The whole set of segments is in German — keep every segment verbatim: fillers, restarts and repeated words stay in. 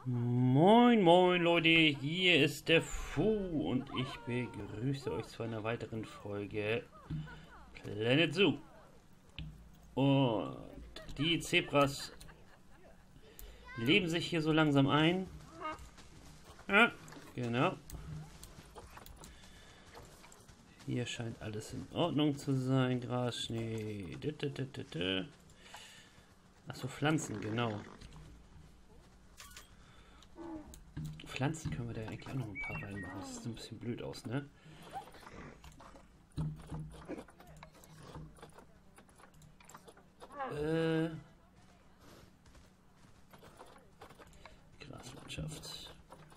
Moin moin Leute, hier ist der Fu und ich begrüße euch zu einer weiteren Folge Planet Zoo. Und die Zebras leben sich hier so langsam ein. Ja, genau. Hier scheint alles in Ordnung zu sein. Gras, Schnee. Achso, Pflanzen, genau. Pflanzen können wir da eigentlich auch noch ein paar reinmachen. Das sieht ein bisschen blöd aus, ne? Äh. Graslandschaft.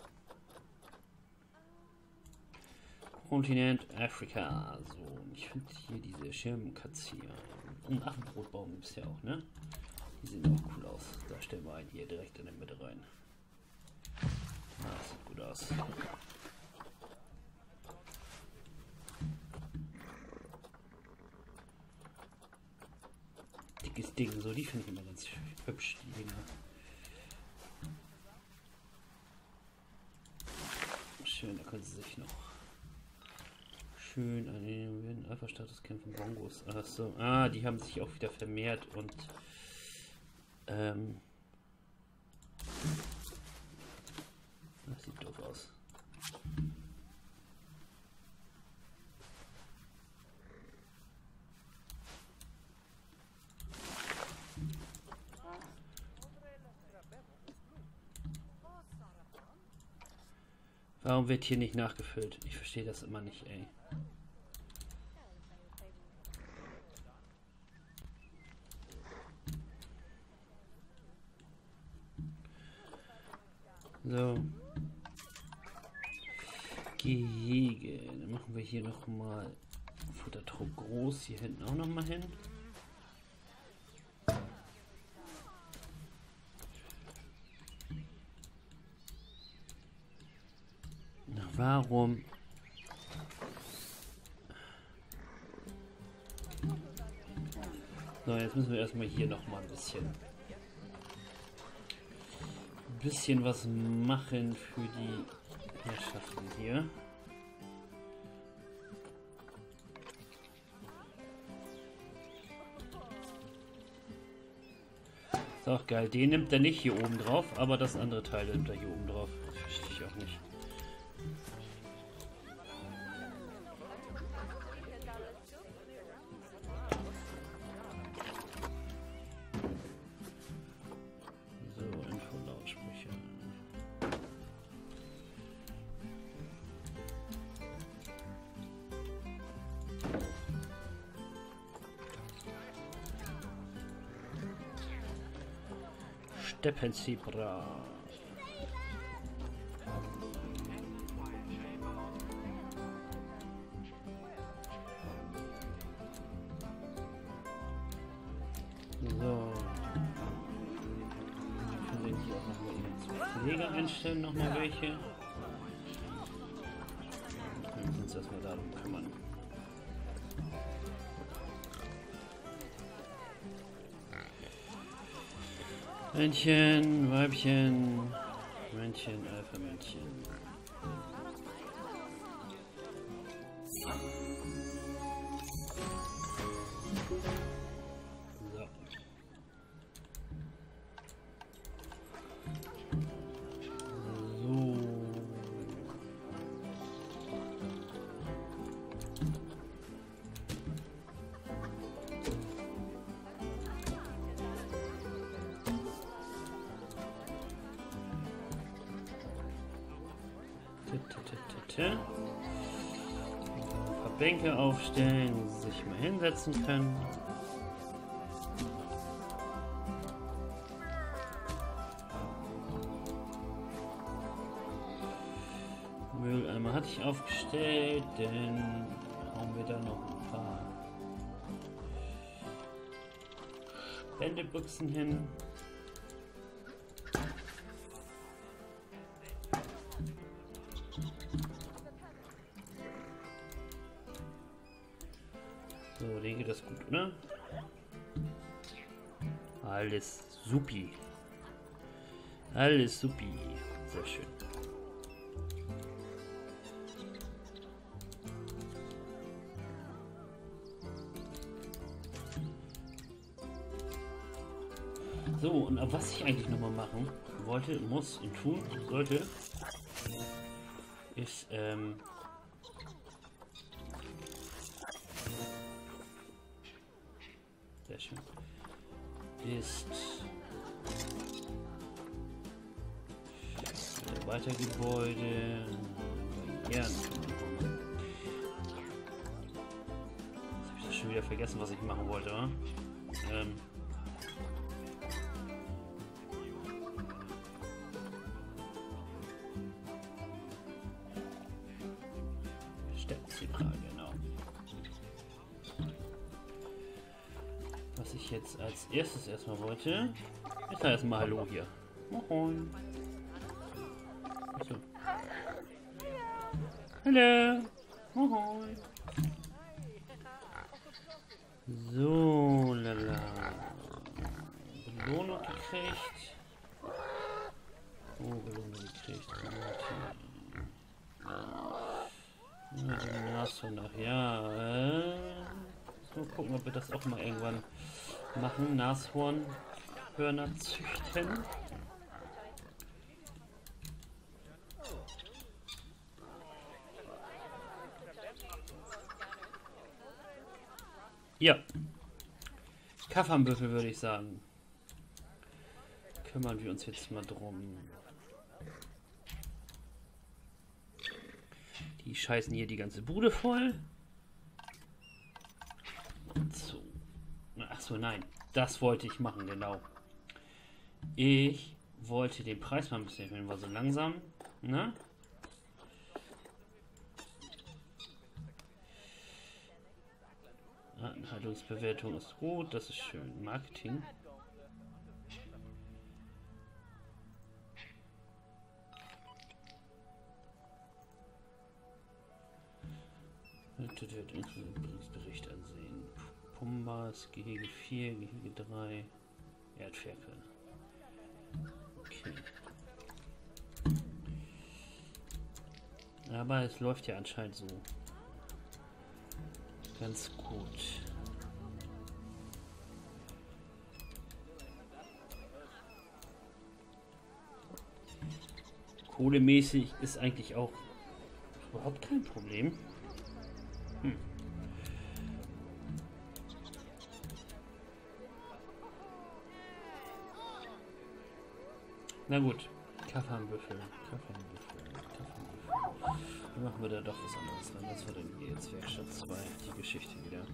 Kontinent Afrika. So, ich finde hier diese Schirmkatze hier. Und Affenbrotbaum gibt es ja auch, ne? Die sehen auch cool aus. Da stellen wir einen hier direkt in der Mitte rein. Ah, das sieht gut aus. Dickes Ding, so die finde ich immer ganz hübsch, die Dinger. Schön, da können sie sich noch schön an den Alpha-Status kämpfen. Bongos. Ach so. Ah, die haben sich auch wieder vermehrt und ähm, das sieht doof aus. Warum wird hier nicht nachgefüllt? Ich verstehe das immer nicht, ey. So. Gehege. Dann machen wir hier noch mal Futtertrog groß. Hier hinten auch noch mal hin. Na, warum? So, jetzt müssen wir erstmal hier noch mal ein bisschen ein bisschen was machen für die Herrschaften hier. Ist auch geil. Den nimmt er nicht hier oben drauf, aber das andere Teil nimmt er hier oben drauf. Das verstehe ich auch nicht. So, Info-Lautsprecher. Steppenzebra. So. Wir können hier auch nochmal zu Pflege einstellen, nochmal welche. Wir müssen uns erstmal darum kümmern. Männchen, Weibchen, Männchen, Alpha-Männchen. So. Ein paar Bänke aufstellen, wo sie sich mal hinsetzen können. Mülleimer hatte ich aufgestellt, dann hauen wir da noch ein paar Spendebüchsen hin. So, den geht das gut, oder? Alles supi. Alles supi. Sehr schön. So, und was ich eigentlich nochmal machen wollte, muss und tun sollte, ist, ähm, sehr schön, ist weiter Gebäude, ja, jetzt habe ich das schon wieder vergessen, was ich machen wollte, oder? Ähm, genau. Was ich jetzt als erstes erstmal wollte, ist erstmal Hallo hier. Moin. Achso. Hallo. Moin. So, lala. Belohnung gekriegt. Oh, Belohnung gekriegt. Ja, den Nashorn nach, ja. Äh, mal gucken, ob wir das auch mal irgendwann machen. Nashornhörner züchten. Ja. Kaffernbüffel würde ich sagen. Kümmern wir uns jetzt mal drum. Die scheißen hier die ganze Bude voll. So. Ach so, nein. Das wollte ich machen, genau. Ich wollte den Preis mal ein bisschen erhöhen, war so langsam. Ne? Anhaltungsbewertung ist gut, das ist schön. Marketing. Bericht ansehen. Pumbas, Gehege vier, Gehege drei, Erdferkel. Okay. Aber es läuft ja anscheinend so ganz gut. Kohlemäßig ist eigentlich auch überhaupt kein Problem. Hm. Na gut, Kaffernbüffel, Kaffernbüffel, Kaffernbüffel. Dann machen wir da doch was anderes rein. Das war dann hier jetzt Werkstatt zwei, die Geschichte wieder.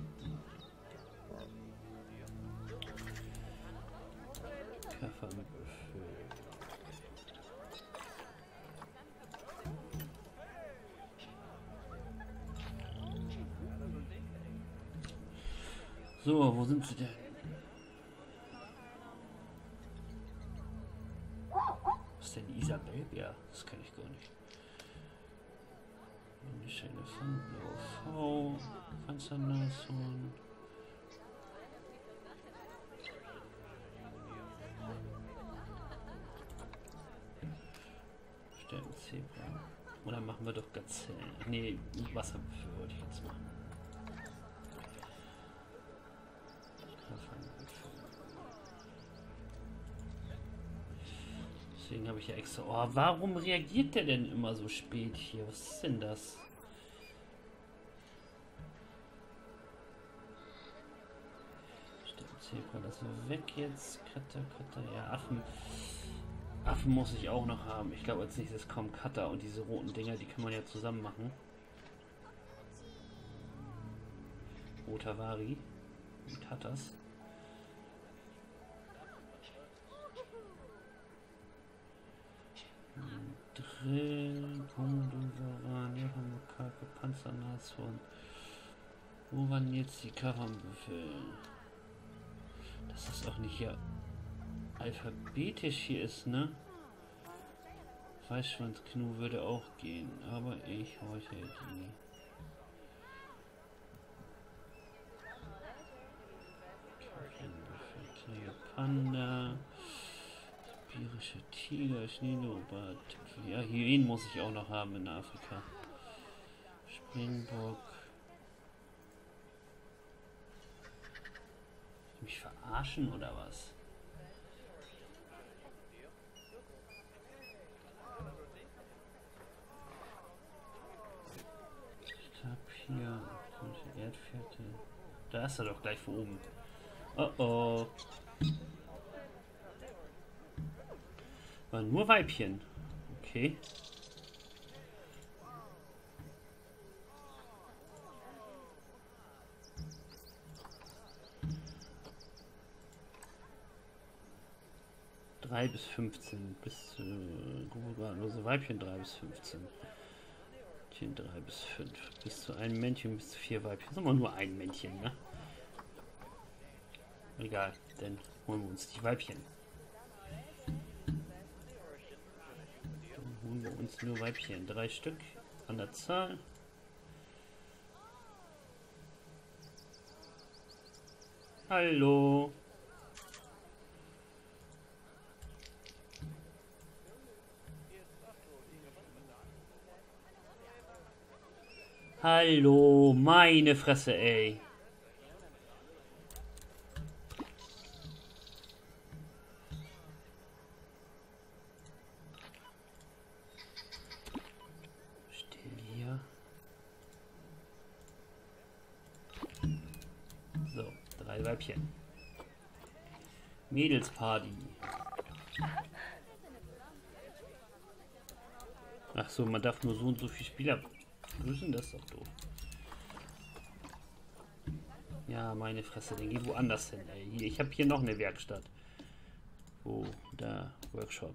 Kaffernbüffel. So, wo sind sie denn? Was ist denn die Isabel? Ja, das kann ich gar nicht. Indische Elefant, blaue V, Panzernashorn. Sternzebra. Oder machen wir doch Gazellen? Nee, Wasserbüffel wollte ich jetzt machen. Deswegen habe ich ja extra... Oh, warum reagiert der denn immer so spät hier? Was ist denn das? Sternzebra, das war weg jetzt. Cutter, Cutter, ja, Affen. Affen muss ich auch noch haben. Ich glaube, als nächstes kommen Cutter und diese roten Dinger, die kann man ja zusammen machen. Otavari. Und Cutters. Drill, Pundovaran, Jahamokake, Panzernashorn. Wo waren jetzt die Kaffernbüffel? Dass das auch nicht hier alphabetisch hier ist, ne? Weißschwanzknu würde auch gehen, aber ich wollte die. Kaffernbüffel, Panda, Iberische Tiger, Schneeleopard. Ja, Hyänen muss ich auch noch haben in Afrika. Springbock. Mich verarschen oder was? Hier, Erdfährte. Da ist er doch gleich vor oben. Oh oh. Waren nur Weibchen. Okay. drei bis fünfzehn. Bis äh, also Weibchen drei bis fünfzehn. drei bis fünf. Bis zu einem Männchen, bis zu vier Weibchen. Das ist aber nur ein Männchen, ne? Egal, dann holen wir uns die Weibchen. Dann holen wir uns nur Weibchen. Drei Stück an der Zahl. Hallo. Hallo, meine Fresse, ey. Still hier. So, drei Weibchen. Mädelsparty. Ach so, man darf nur so und so viele Spieler grüßen, das ist doch doof. Ja, meine Fresse, dann geh woanders hin, ey. Hier, ich habe hier noch eine Werkstatt. Wo, da, Workshop.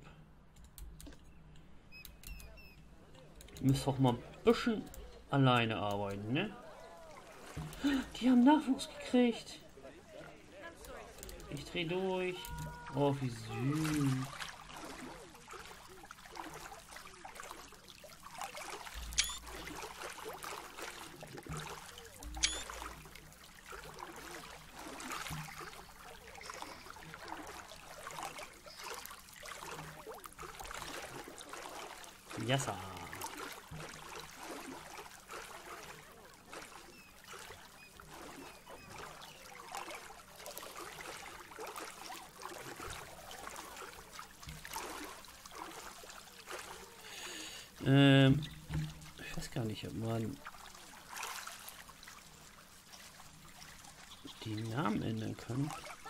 Du müsst doch mal ein bisschen alleine arbeiten, ne? Die haben Nachwuchs gekriegt. Ich dreh durch. Oh, wie süß. Yassa. Ähm, ich weiß gar nicht, ob man die Namen ändern kann.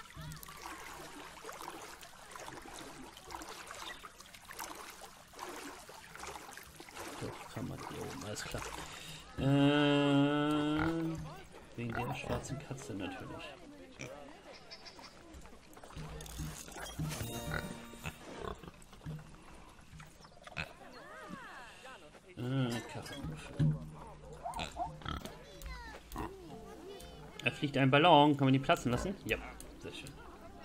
Kann man hier oben, alles klar. Ähm, wegen der schwarzen Katze natürlich. Äh, Kaffeewürfel. Da fliegt ein Ballon, kann man die platzen lassen? Ja, sehr schön.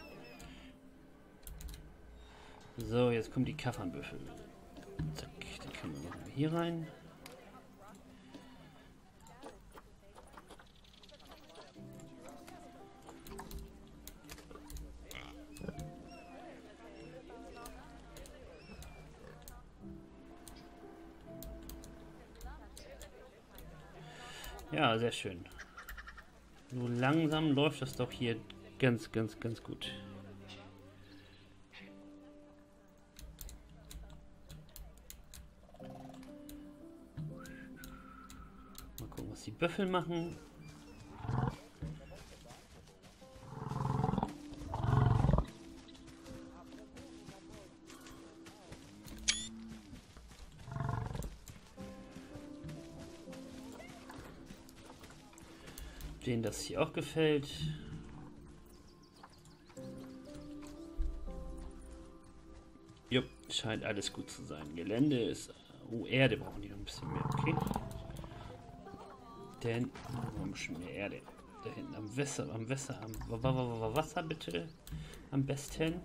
So, jetzt kommen die Kaffernbüffel. Zack, den können wir noch hier rein. Ja, sehr schön. So langsam läuft das doch hier ganz, ganz, ganz gut. Mal gucken, was die Büffel machen. Denen das hier auch gefällt. Jupp, scheint alles gut zu sein. Gelände ist... Oh, Erde brauchen die noch ein bisschen mehr, okay? Denn... Oh, ein bisschen mehr Erde. Da hinten am Wasser, am Wasser, am Wasser bitte. Am besten.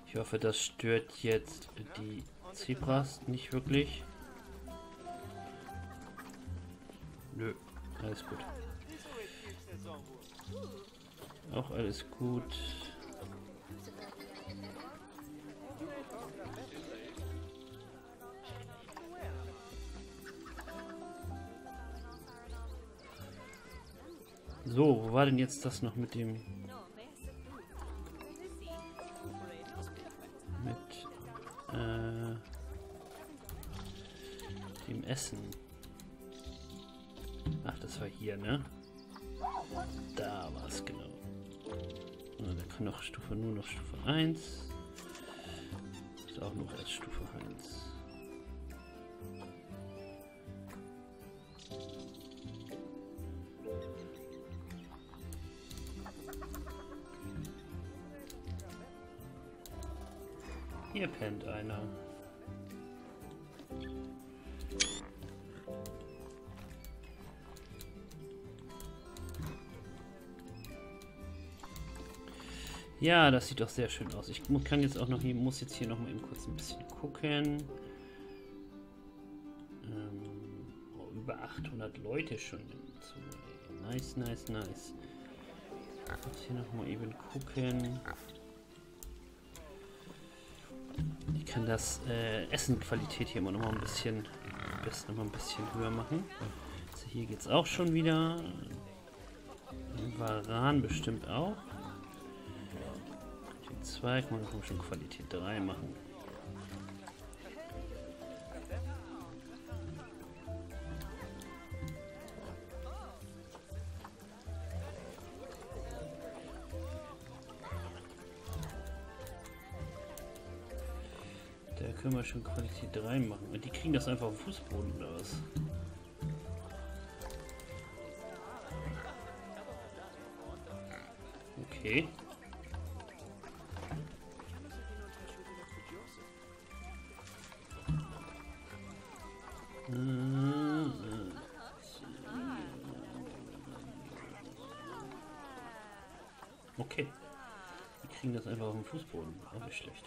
Ich hoffe, das stört jetzt die Zebras nicht wirklich. Nö, alles gut. Auch alles gut. So, wo war denn jetzt das noch mit dem... mit äh, dem Essen? Ach, das war hier, ne? Da war es genau. Und da kann noch Stufe, nur noch Stufe eins. Ist auch noch erst Stufe eins. Hier pennt einer. Ja, das sieht doch sehr schön aus. Ich kann jetzt auch noch hier, muss jetzt hier noch mal eben kurz ein bisschen gucken. Ähm, oh, über achthundert Leute schon. Nice, nice, nice. Jetzt hier noch mal eben gucken. Ich kann das äh, Essenqualität hier immer noch mal ein bisschen, am besten noch mal ein bisschen höher machen. Also hier geht es auch schon wieder. Varan bestimmt auch. zwei, kann man schon Qualität drei machen. Da können wir schon Qualität drei machen. Und die kriegen das einfach auf dem Fußboden oder was? Okay. Okay. Wir kriegen das einfach auf dem Fußboden. Auch nicht schlecht.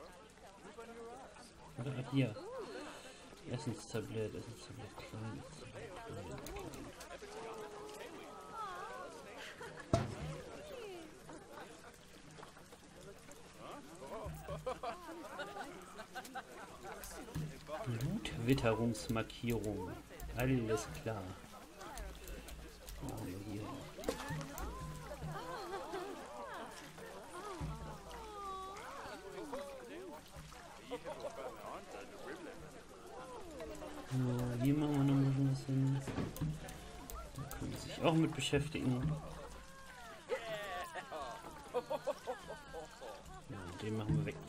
Oder hier. Essenstablett, Essenstablett, klein. Blutwitterungsmarkierung. Alles klar. Oh, hier. So, hier machen wir noch mal was hin. Da können wir sich auch mit beschäftigen. Ja, den machen wir weg.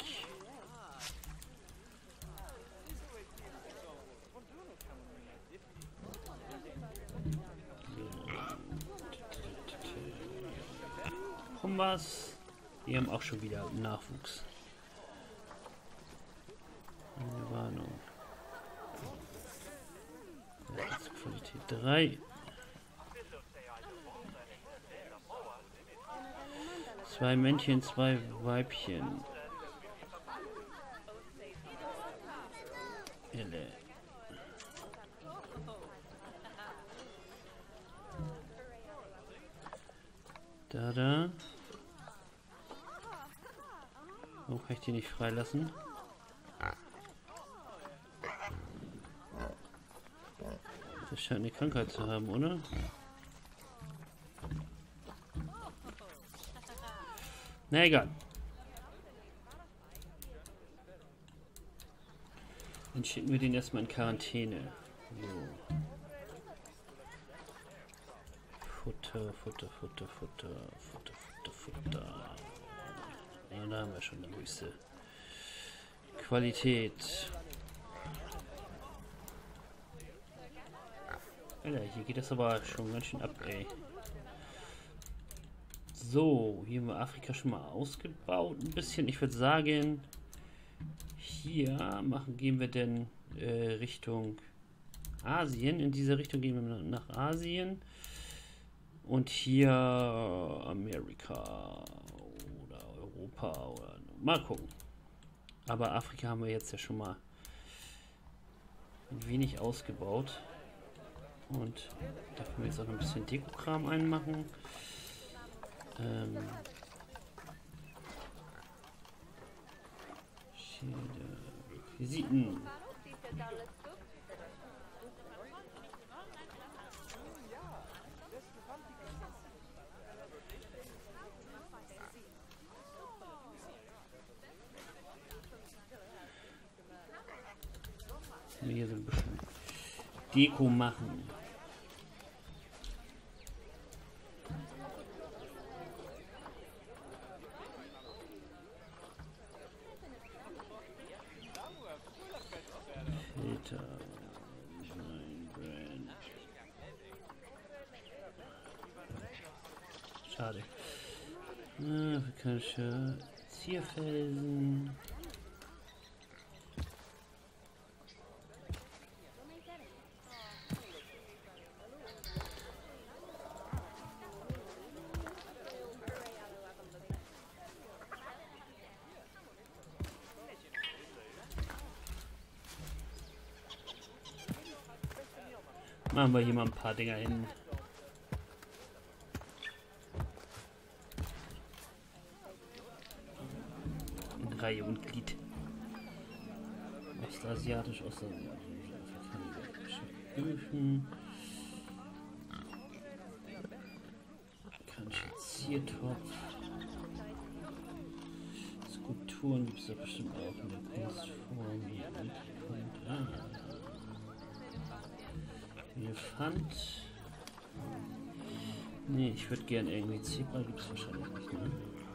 Was? Wir haben auch schon wieder Nachwuchs. Eine Warnung. Qualität drei. Zwei Männchen, zwei Weibchen. Elle. Da, da. Warum kann ich die nicht freilassen? Das scheint eine Krankheit zu haben, oder? Na egal. Dann schicken wir den erstmal in Quarantäne. So. Futter, Futter, Futter, Futter, Futter, Futter, Futter. Ja, da haben wir schon eine höchste Qualität. Alter, hier geht das aber schon ganz schön ab, ey. So, hier haben wir Afrika schon mal ausgebaut. Ein bisschen, ich würde sagen, hier machen, gehen wir denn äh, Richtung Asien. In diese Richtung gehen wir nach Asien. Und hier Amerika oder Europa oder mal gucken. Aber Afrika haben wir jetzt ja schon mal ein wenig ausgebaut. Und da können wir jetzt auch noch ein bisschen Dekokram einmachen. Ähm, Visiten. Hier so ein bisschen Deko machen. Filter. Schade. Afrikanische Zierfelsen. Machen wir hier mal ein paar Dinger hin. In Reihe und Glied. Ostasiatisch, ostasiatisch, afrikanische Öfen. Afrikanische Ziertopf. Skulpturen gibt es da bestimmt auch in der Kunstform. Hier und ah. Elefant. Nee, ich würde gerne irgendwie Zebra, gibt es wahrscheinlich nicht, ne?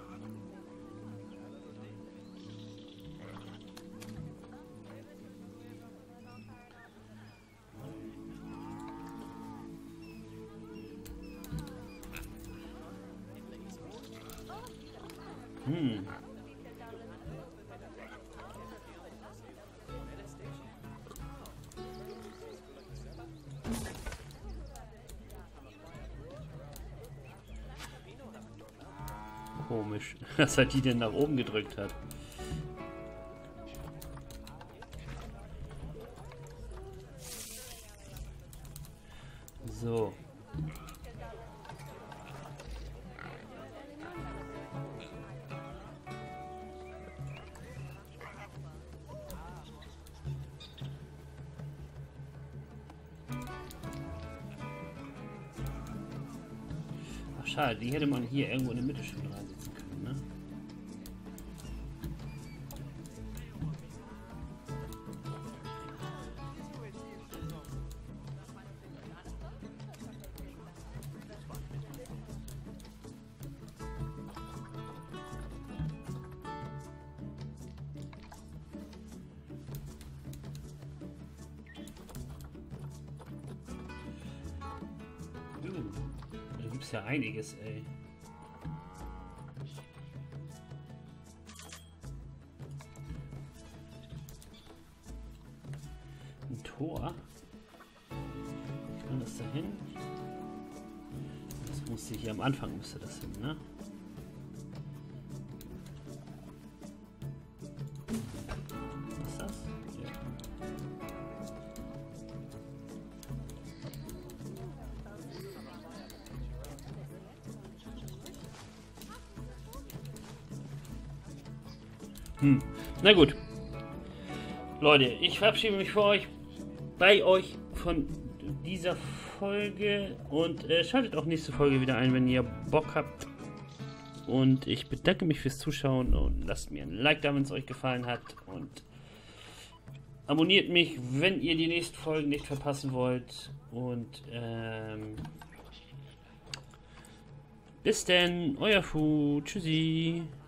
Hm. Komisch, dass er die denn nach oben gedrückt hat. So. Ach, schade, die hätte man hier irgendwo in der Mitte schon reinsetzen können, ne? Da gibt es ja einiges, ey. Ein Tor. Kann das da hin? Das musste hier am Anfang müsste das hin, ne? Was ist das? Ja. Hm. Na gut. Leute, ich verabschiede mich für euch, bei euch von dieser Folge und äh, schaltet auch nächste Folge wieder ein, wenn ihr Bock habt. Und ich bedanke mich fürs Zuschauen und lasst mir ein Like da, wenn es euch gefallen hat. Und abonniert mich, wenn ihr die nächsten Folgen nicht verpassen wollt. Und ähm, bis denn, euer Fu. Tschüssi.